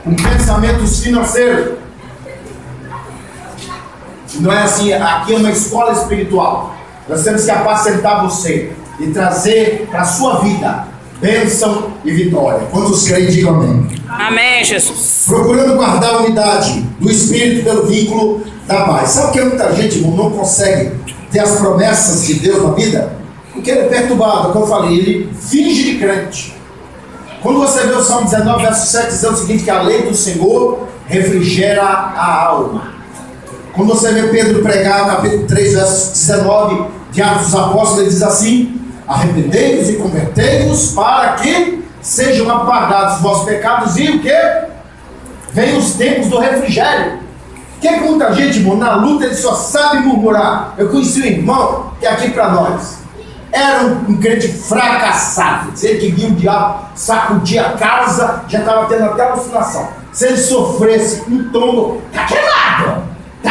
com pensamentos financeiros. Não é assim, aqui é uma escola espiritual. Nós temos que apacentar você e trazer para a sua vida bênção e vitória. Quantos creem, digam amém. Amém, Jesus. Procurando guardar a unidade do Espírito pelo vínculo da paz. Sabe que muita gente, irmão, não consegue ter as promessas de Deus na vida? Porque ele é perturbado, como eu falei, ele finge de crente. Quando você vê o Salmo 19, verso 7, dizendo o seguinte, que a lei do Senhor refrigera a alma. Quando você vê Pedro pregar, capítulo 3, verso 19, de Atos dos Apóstolos, ele diz assim: arrependei-vos e convertei-vos para que sejam apagados os vossos pecados e o que? Venham os tempos do refrigério. Que muita gente, irmão, na luta ele só sabe murmurar. Eu conheci um irmão que aqui para nós era um crente fracassado. Dizia que via o diabo sacudir a casa, já estava tendo até alucinação. Se ele sofresse um tombo, está queimado,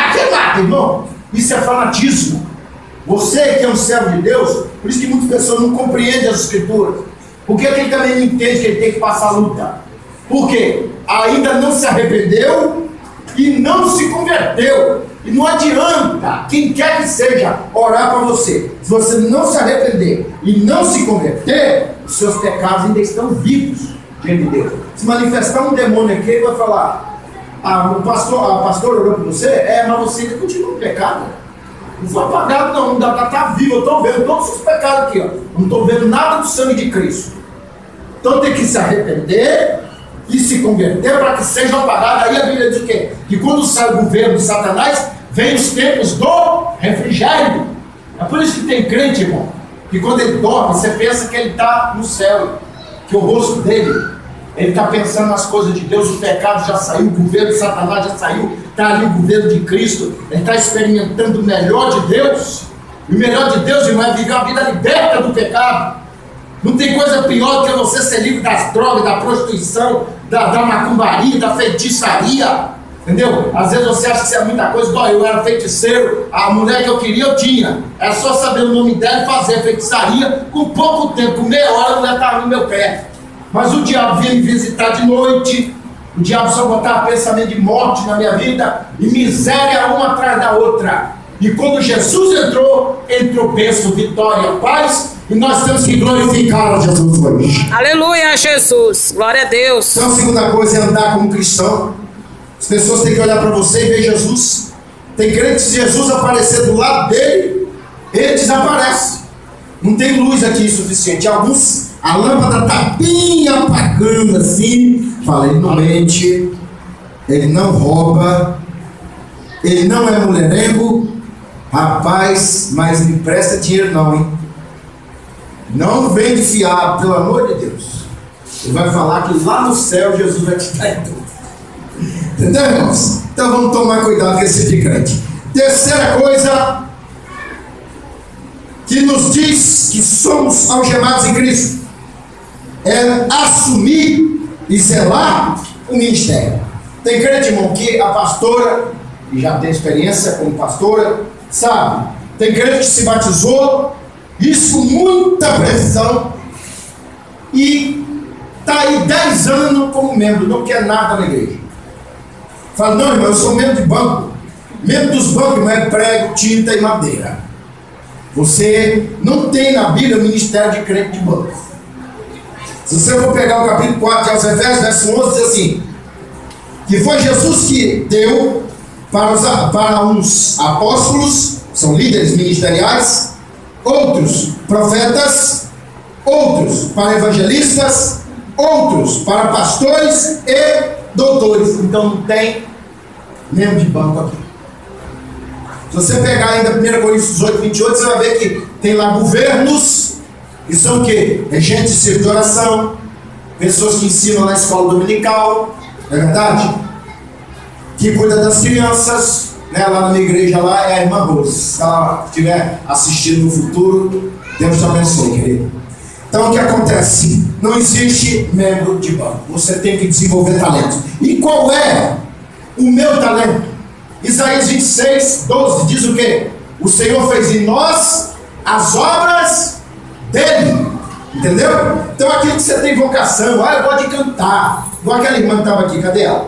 irmão. Isso é fanatismo. Você que é um servo de Deus, por isso que muitas pessoas não compreendem as escrituras. Por que ele também não entende que ele tem que passar a luta? Porque ainda não se arrependeu e não se converteu. E não adianta, quem quer que seja, orar para você. Se você não se arrepender e não se converter, os seus pecados ainda estão vivos diante de Deus. Se manifestar um demônio aqui, ele vai falar: a pastora orou por você? Mas você ainda continua no pecado. Não foi apagado, não está vivo. Eu estou vendo todos os pecados aqui, ó. Não estou vendo nada do sangue de Cristo. Então tem que se arrepender e se converter para que seja apagado. Aí a Bíblia diz o quê? Que quando sai o governo de Satanás, vem os tempos do refrigério. É por isso que tem crente, irmão, que quando ele dorme, você pensa que ele está no céu, que o rosto dele, ele está pensando nas coisas de Deus, o pecado já saiu, o governo de Satanás já saiu, está ali o governo de Cristo, ele está experimentando o melhor de Deus. E o melhor de Deus, irmão, é viver uma vida liberta do pecado. Não tem coisa pior do que você ser livre das drogas, da prostituição, da macumbaria, da feitiçaria. Entendeu? Às vezes você acha que isso é muita coisa. Eu era feiticeiro, a mulher que eu queria eu tinha. Era só saber o nome dela e fazer feitiçaria. Com pouco tempo, com meia hora, a mulher estava no meu pé. Mas o diabo vinha me visitar de noite. O diabo só botava pensamento de morte na minha vida e miséria uma atrás da outra. E quando Jesus entrou bênção, vitória, paz. E nós temos que glorificar a Jesus hoje. Aleluia, Jesus. Glória a Deus. Então a segunda coisa é andar como cristão. As pessoas têm que olhar para você e ver Jesus. Tem crente que se Jesus aparecer do lado dele, ele desaparece. Não tem luz aqui suficiente. Alguns, a lâmpada está bem apagando assim. Fala, ele não mente, ele não rouba, ele não é mulherengo. Rapaz, mas me presta dinheiro não, hein? Não vende fiado, pelo amor de Deus. Ele vai falar que lá no céu Jesus vai te dar em tudo. Entendeu, irmãos? Então vamos tomar cuidado com esse tipo de crente. Terceira coisa que nos diz que somos algemados em Cristo é assumir e zelar o ministério. Tem crente, irmão, que a pastora, e já tem experiência como pastora, sabe? Tem crente que se batizou, isso com muita pressão, e está aí 10 anos como membro, não quer nada na igreja. Fala, não, irmão, eu sou membro de banco. Membro dos bancos, mas é prego, tinta e madeira. Você não tem na Bíblia o ministério de crente de banco. Se você for pegar o capítulo 4 de aos Efésios, verso 11, diz assim: que foi Jesus que deu para uns apóstolos, são líderes ministeriais, outros profetas, outros para evangelistas, outros para pastores e doutores. Então não tem membro de banco aqui. Se você pegar ainda 1 Coríntios 18, 28, você vai ver que tem lá governos, que são o quê? Regentes de serviço de oração, pessoas que ensinam na escola dominical, não é verdade? Que cuida das crianças, né? Lá na minha igreja lá é a irmã Rose. Se ela estiver assistindo no futuro, Deus te abençoe, querido. Então o que acontece? Não existe membro de banco. Você tem que desenvolver talento. E qual é o meu talento? Isaías 26, 12 diz o quê? O Senhor fez em nós as obras dele. Entendeu? Então aquilo que você tem vocação, eu gosto de cantar. Igual aquela irmã que estava aqui, cadê ela?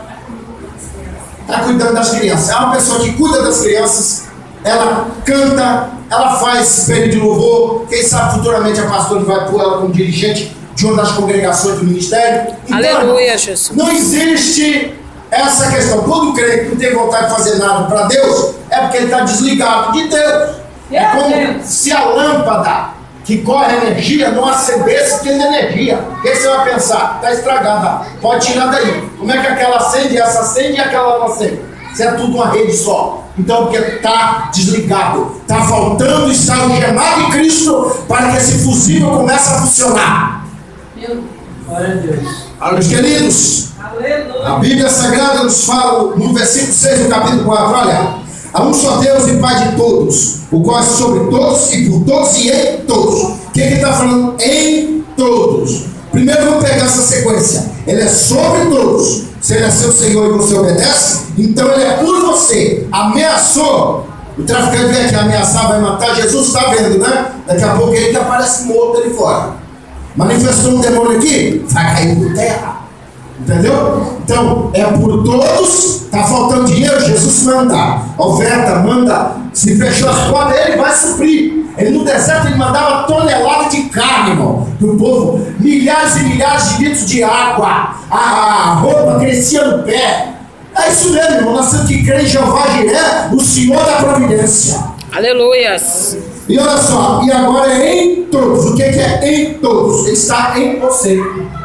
Está cuidando das crianças. É uma pessoa que cuida das crianças, ela canta, ela faz período de louvor. Quem sabe futuramente a pastora vai pôr ela como dirigente de uma das congregações do ministério. Então, Aleluia, Jesus. não existe essa questão. Quando o crente não tem vontade de fazer nada para Deus, é porque ele está desligado de Deus. É como se a lâmpada que corre energia não acendesse tendo energia. O que você vai pensar? Está estragada. Pode tirar daí. Como é que aquela acende, essa acende e aquela não acende? Isso é tudo uma rede só. Então, porque está desligado, está faltando estar algemado em Cristo para que esse fusível comece a funcionar. Glória a Deus. Meus queridos, Aleluia. a Bíblia Sagrada nos fala no versículo 6 do capítulo 4, olha: há um só Deus e Pai de todos, o qual é sobre todos e por todos e em todos. O que ele está falando? Em todos. Primeiro vamos pegar essa sequência. Ele é sobre todos. Se ele é seu Senhor e você obedece, então ele é por você. Ameaçou. O traficante vem aqui ameaçar, vai matar. Jesus está vendo, né? Daqui a pouco ele aparece morto ali fora. Manifestou um demônio aqui, vai cair por terra. Entendeu? Então, é por todos. Está faltando dinheiro, Jesus manda. Oferta, manda. Se fechou as portas, ele vai suprir. Ele no deserto ele mandava tonelada de carne, irmão, do povo. Milhares e milhares de litros de água. A roupa crescia no pé. É isso mesmo, irmão. Nós temos que crer em Jeová Jiré, o Senhor da providência. Aleluias. E olha só, e agora é em todos. O que é em todos? Ele está em você.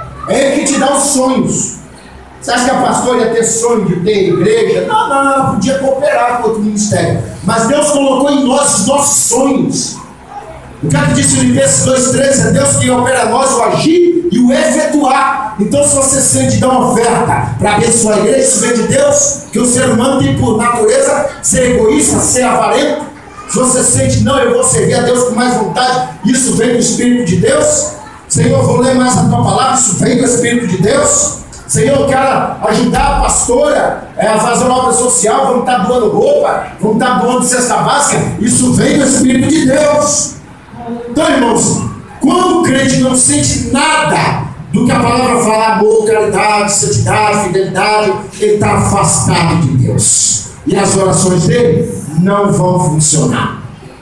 É Ele que te dá os sonhos. Você acha que a pastora ia ter sonho de ter igreja? Não, ela podia cooperar com outro ministério. Mas Deus colocou em nós os nossos sonhos. O que disse em Filipenses 2,13? É Deus que opera em nós o agir e o efetuar. Então, se você sente dar uma oferta para abençoar a igreja, isso vem de Deus, que o ser humano tem por natureza ser egoísta, ser avarento. Se você sente, não, eu vou servir a Deus com mais vontade, isso vem do Espírito de Deus. Senhor, vou ler mais a tua palavra, isso vem do Espírito de Deus. Senhor, eu quero ajudar a pastora a fazer uma obra social, vamos estar doando roupa, vamos estar doando cesta básica, isso vem do Espírito de Deus. Então, irmãos, quando o crente não sente nada do que a palavra fala, amor, caridade, santidade, fidelidade, ele está afastado de Deus. E as orações dele não vão funcionar.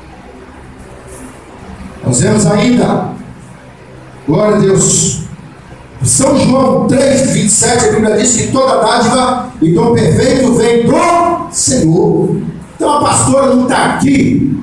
Nós vemos ainda, glória a Deus, São João 3,27, a Bíblia diz que toda dádiva e dom perfeito vem do Senhor. Então a pastora não está aqui,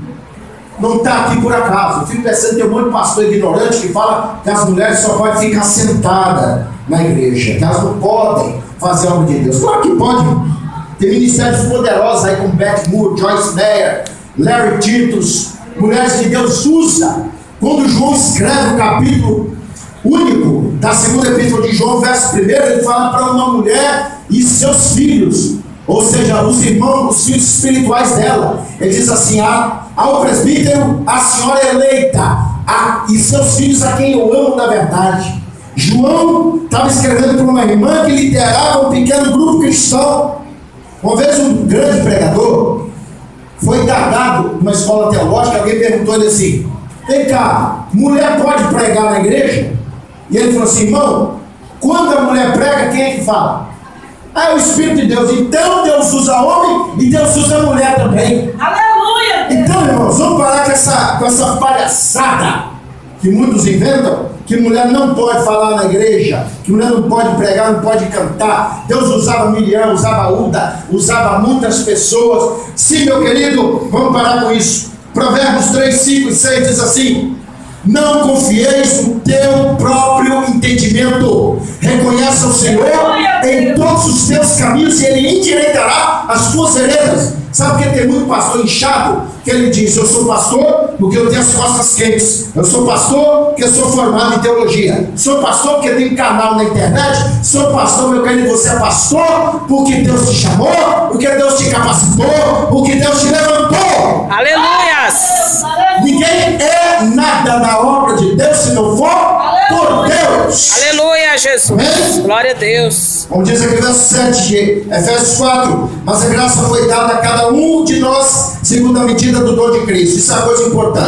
por acaso. Eu fico pensando, tem um monte de pastor ignorante que fala que as mulheres só podem ficar sentadas na igreja, que elas não podem fazer a obra de Deus. Claro que pode. Tem ministérios poderosos aí como Beth Moore, Joyce Meyer, Larry Titus, mulheres que Deus usa. Quando João escreve o capítulo único da segunda epístola de João, verso 1, ele fala para uma mulher e seus filhos, ou seja, os irmãos, os filhos espirituais dela. Ele diz assim: ao presbítero, a senhora eleita, e seus filhos a quem eu amo na verdade. João estava escrevendo para uma irmã que liderava um pequeno grupo cristão. Uma vez um grande pregador foi indagado numa escola teológica. Alguém perguntou ele assim: vem cá, mulher pode pregar na igreja? E ele falou assim: irmão, quando a mulher prega, quem é que fala? É o Espírito de Deus. Então Deus usa homem e Deus usa mulher também. Aleluia! Então, irmãos, vamos parar com essa palhaçada que muitos inventam, que mulher não pode falar na igreja, que mulher não pode pregar, não pode cantar. Deus usava Miriam, usava Uda, usava muitas pessoas. Sim, meu querido, vamos parar com isso. Provérbios 3, 5 e 6 diz assim: não confieis no teu próprio entendimento, reconheça o Senhor em todos os teus caminhos e Ele endireitará as tuas veredas. Sabe porque tem muito pastor inchado que ele diz: eu sou pastor porque eu tenho as costas quentes, eu sou pastor porque eu sou formado em teologia, sou pastor porque tem canal na internet, sou pastor, meu querido, você é pastor porque Deus te chamou, porque Deus te capacitou, porque Deus te levantou. Aleluias! Ninguém é nada na obra de Deus se não for por Deus. Aleluia, Jesus. Amém? Glória a Deus. Como diz aqui no verso 7 de Efésios 4: mas a graça foi dada a cada um de nós segundo a medida do dom de Cristo. Isso é uma coisa importante.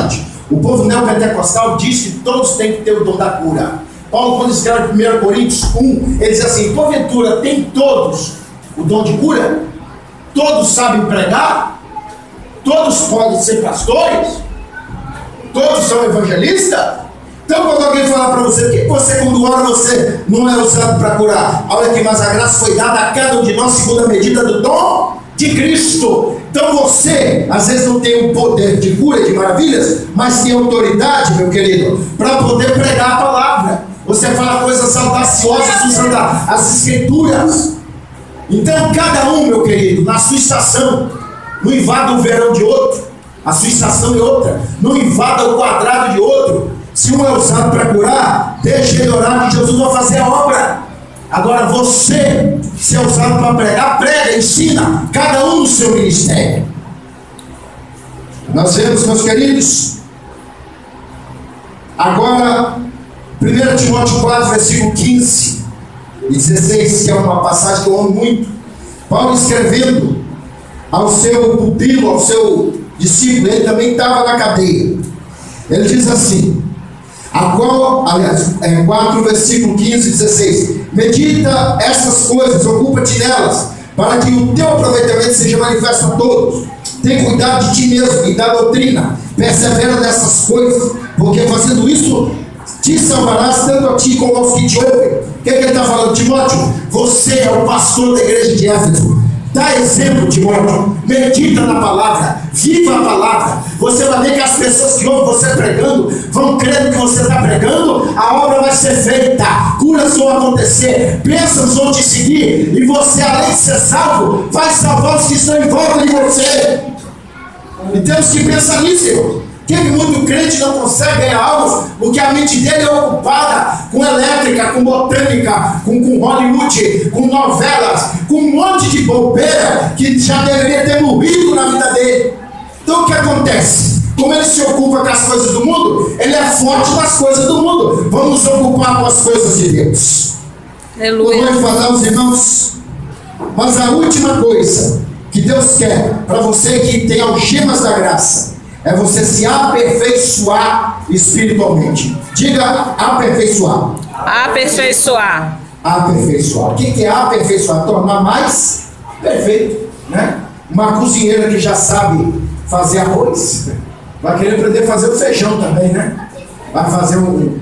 O povo neopentecostal diz que todos têm que ter o dom da cura. Paulo, quando escreve 1 Coríntios 1, ele diz assim: porventura, tem todos o dom de cura? Todos sabem pregar? Todos podem ser pastores? Todos são evangelistas? Então, quando alguém falar para você, que você, quando ora, você não é usado para curar? Olha aqui, mas a graça foi dada a cada um de nós segundo a medida do dom de Cristo. Então você, às vezes não tem o poder de cura e de maravilhas, mas tem autoridade, meu querido, para poder pregar a palavra. Você fala coisas audaciosas usando as escrituras. Então cada um, meu querido, na sua estação, não invada o verão de outro, a sua estação é outra, não invada o quadrado de outro. Se um é usado para curar, deixa ele orar que Jesus vai fazer a obra. Agora você, se é usado para pregar, prega, ensina, cada um no seu ministério. Nós vemos, meus queridos, agora 1 Timóteo 4, versículo 15 e 16, que é uma passagem que eu amo muito. Paulo escrevendo ao seu pupilo, ao seu discípulo, ele também estava na cadeia. Ele diz assim, a qual, aliás, 4, versículo 15 e 16: medita essas coisas, ocupa-te nelas, para que o teu aproveitamento seja manifesto a todos. Tem cuidado de ti mesmo e da doutrina, persevera nessas coisas, porque fazendo isso te salvarás tanto a ti como aos que te ouvem. O que ele está falando, Timóteo? Você é o pastor da igreja de Éfeso. Dá exemplo, Timóteo, medita na palavra, viva a palavra. Você vai ver que as pessoas que ouvem você pregando vão crer no que você está pregando, a obra vai ser feita, curas vão acontecer, bênçãos vão te seguir, e você, além de ser salvo, vai salvar os que estão em volta de você. E temos que pensar nisso, irmão. Que muito crente não consegue ganhar algo porque a mente dele é ocupada com elétrica, com botânica, com Hollywood, com novelas, com um monte de bobeira que já deveria ter morrido na vida dele. Então o que acontece? Como ele se ocupa com as coisas do mundo, ele é forte nas coisas do mundo. Vamos nos ocupar com as coisas de Deus. Aleluia. Vamos falar, os irmãos. Mas a última coisa que Deus quer para você que tem algemas da graça é você se aperfeiçoar espiritualmente. Diga aperfeiçoar. Aperfeiçoar. Aperfeiçoar. O que é aperfeiçoar? Tornar mais perfeito, né? Uma cozinheira que já sabe fazer arroz vai querer aprender a fazer o feijão também, né? Vai fazer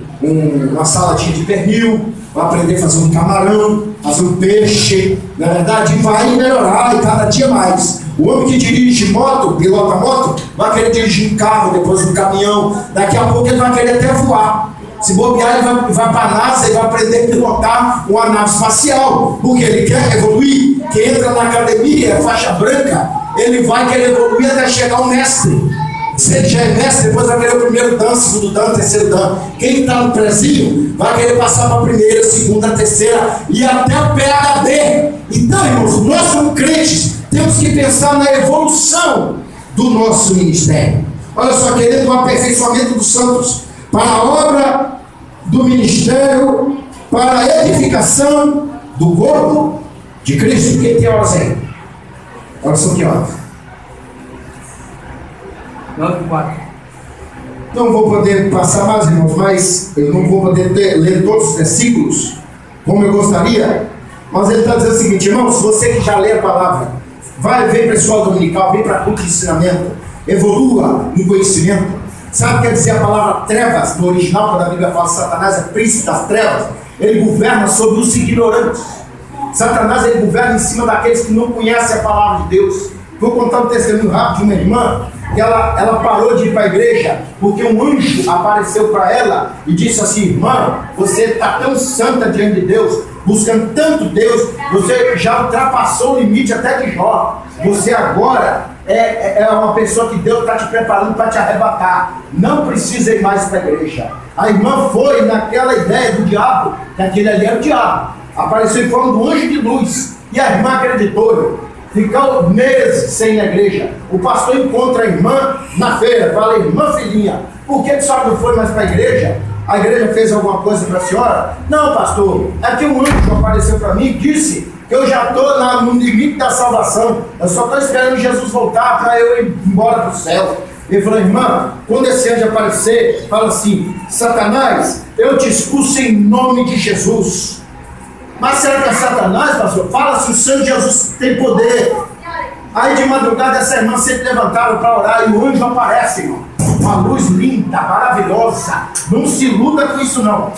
uma saladinha de pernil, vai aprender a fazer um camarão, fazer um peixe, na verdade, vai melhorar e cada dia mais. O homem que dirige moto, pilota moto, vai querer dirigir um carro, depois um caminhão, daqui a pouco ele vai querer até voar. Se bobear, ele vai para a NASA e vai aprender a pilotar uma nave espacial, porque ele quer evoluir. Quem entra na academia, faixa branca, ele vai querer evoluir até chegar ao mestre. Se ele já é mestre, depois vai querer o primeiro dan, segundo dan, terceiro dan. Quem está no prezinho vai querer passar para a primeira, segunda, terceira e até o PhD. Então, irmãos, nós como crentes temos que pensar na evolução do nosso ministério. Olha só, querendo o aperfeiçoamento dos santos para a obra do ministério, para a edificação do corpo de Cristo. Quem tem horas aí? Olha só que horas. 9:04. Não vou poder passar mais, irmãos, mas eu não vou poder ler todos os versículos como eu gostaria. Mas ele está dizendo o seguinte, irmãos, você que já lê a palavra, vai ver para a escola dominical, vem para culto de ensinamento, evolua no conhecimento. Sabe o que quer dizer a palavra trevas? No original, quando a Bíblia fala que Satanás é príncipe das trevas, ele governa sobre os ignorantes. Satanás, ele governa em cima daqueles que não conhecem a palavra de Deus. Vou contar um testemunho rápido de uma irmã, que ela parou de ir para a igreja, porque um anjo apareceu para ela e disse assim, irmã, você está tão santa diante de Deus, buscando tanto Deus, você já ultrapassou o limite até de Jó. Você agora é uma pessoa que Deus está te preparando para te arrebatar. Não precisa ir mais para a igreja. A irmã foi naquela ideia do diabo, que aquele ali era o diabo. Apareceu em forma do anjo de luz. E a irmã acreditou. Ficou meses sem ir na igreja. O pastor encontra a irmã na feira. Fala, irmã filhinha, por que a senhora não foi mais para a igreja? A igreja fez alguma coisa para a senhora? Não, pastor, é que um anjo apareceu para mim e disse que eu já estou no limite da salvação. Eu só estou esperando Jesus voltar para eu ir embora para o céu. Ele falou: irmã, quando esse anjo aparecer, fala assim: Satanás, eu te expulso em nome de Jesus. Mas será que é Satanás, pastor? Fala se o sangue de Jesus tem poder. Aí de madrugada essa irmã sempre levantaram para orar e o anjo aparece, irmão. Uma luz linda, maravilhosa. Não se iluda com isso não.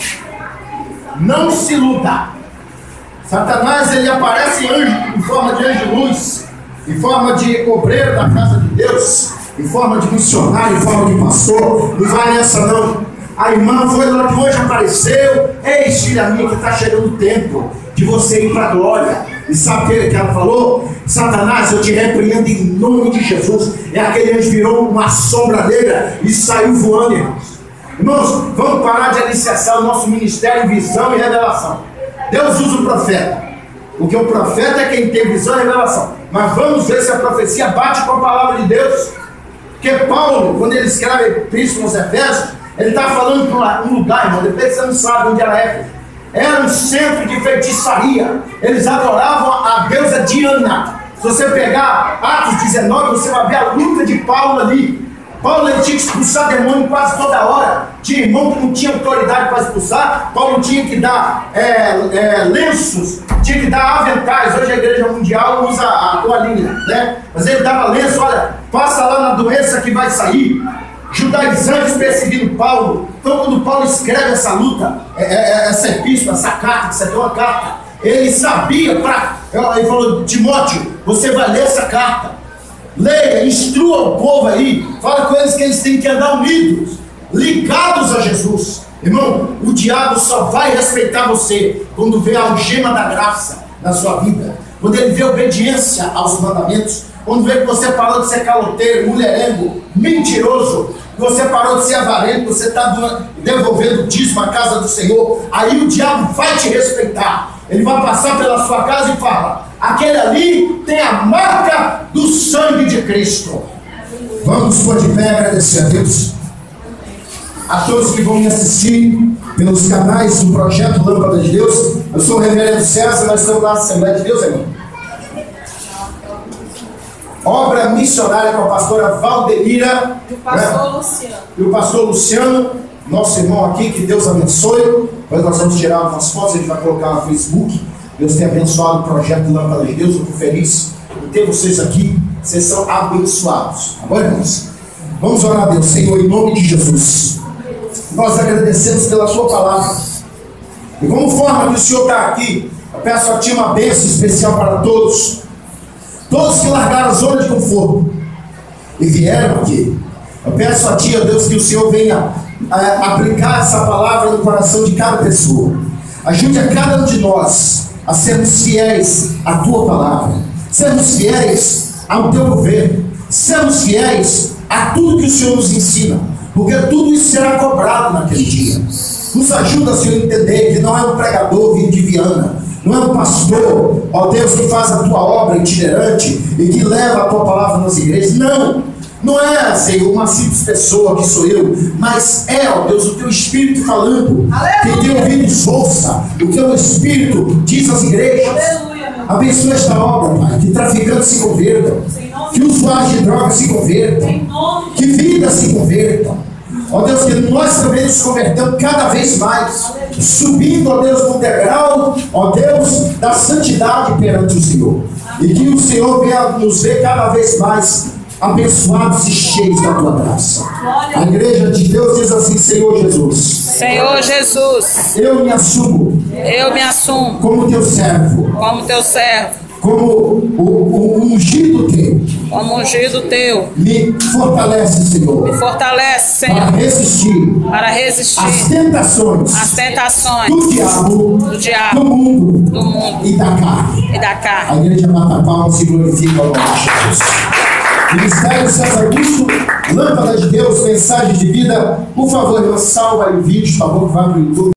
Não se iluda. Satanás, ele aparece em forma de anjo-luz, em forma de obreiro da casa de Deus, em forma de missionário, em forma de pastor. Não vai nessa não. A irmã foi lá que hoje apareceu. Ei, filha minha, que está chegando o tempo de você ir para a glória. E sabe o que ela falou? Satanás, eu te repreendo em nome de Jesus. E aquele anjo virou uma sombra negra e saiu voando, irmãos. Irmãos, vamos parar de alicerçar o nosso ministério em visão e revelação. Deus usa o profeta, porque o profeta é quem tem visão e revelação. Mas vamos ver se a profecia bate com a palavra de Deus. Porque Paulo, quando ele escreve a Epístola aos Efésios, ele está falando para um lugar, irmão, depois você não sabe onde era Éfeso. Era um centro de feitiçaria. Eles adoravam a deusa Diana. Se você pegar Atos 19, você vai ver a luta de Paulo ali. Paulo, ele tinha que expulsar demônio quase toda hora. Tinha irmão que não tinha autoridade para expulsar. Paulo tinha que dar lenços, tinha que dar aventais. Hoje a igreja mundial usa a toalhinha, né? Mas ele dava lenço. Olha, passa lá na doença que vai sair. Judaizantes perseguindo Paulo. Então quando Paulo escreve essa luta, essa epístola, essa carta, que isso aqui é uma carta, ele sabia ele falou: Timóteo, você vai ler essa carta, leia, instrua o povo aí, fala com eles que eles têm que andar unidos, ligados a Jesus. Irmão, o diabo só vai respeitar você quando vê a algema da graça na sua vida, quando ele vê obediência aos mandamentos, quando vê que você parou de ser caloteiro, mulherengo, mentiroso, que você parou de ser avarento, você está devolvendo o dízimo à casa do Senhor, aí o diabo vai te respeitar. Ele vai passar pela sua casa e fala: aquele ali tem a marca do sangue de Cristo. Vamos pôr de pé e agradecer a Deus. A todos que vão me assistir pelos canais do Projeto Lâmpada de Deus. Eu sou o reverendo César, nós estamos na Assembleia de Deus, irmão. Obra missionária com a pastora Valdelira E o pastor Luciano. E o pastor Luciano, nosso irmão aqui, que Deus abençoe. Depois nós vamos tirar algumas fotos, a gente vai colocar no Facebook. Deus tem abençoado o Projeto Lâmpada de Deus. Eu estou feliz por ter vocês aqui. Vocês são abençoados. Tá bom, irmãos? Vamos orar a Deus. Senhor, em nome de Jesus, nós agradecemos pela sua palavra. E como forma que o Senhor está aqui, eu peço a Ti uma bênção especial para todos. Todos que largaram a zona de conforto e vieram aqui. Eu peço a Ti, ó Deus, que o Senhor venha aplicar essa palavra no coração de cada pessoa. Ajude a cada um de nós a sermos fiéis à Tua palavra, sermos fiéis ao Teu governo, sermos fiéis a tudo que o Senhor nos ensina, porque tudo isso será cobrado naquele dia. Nos ajuda, Senhor, a entender que não é um pregador vindo de Viana, não é um pastor, ó Deus, que faz a Tua obra itinerante e que leva a Tua palavra nas igrejas. Não é, Senhor, uma simples pessoa que sou eu, mas é, ó Deus, o Teu Espírito falando. Quem tem ouvidos, ouça o Teu Espírito diz às igrejas. Abençoa esta obra, Pai, que traficantes se convertam, que usuários de drogas se convertam, que vidas se convertam. Ó Deus, que nós também nos convertamos cada vez mais, subindo, ó Deus, no degrau, ó Deus, da santidade perante o Senhor. E que o Senhor venha nos ver cada vez mais abençoados e cheios da Tua graça. A igreja de Deus diz assim: Senhor Jesus, Senhor Jesus, eu me assumo como Teu servo, como o ungido Teu, me fortalece, Senhor, para resistir às tentações do diabo, do mundo e da carne. A igreja bata palmas e glorifica o nome de Jesus. Ministério César Augusto, Lâmpada de Deus, mensagem de vida. Por favor, irmão, salva aí o vídeo, por favor, que vai para o YouTube.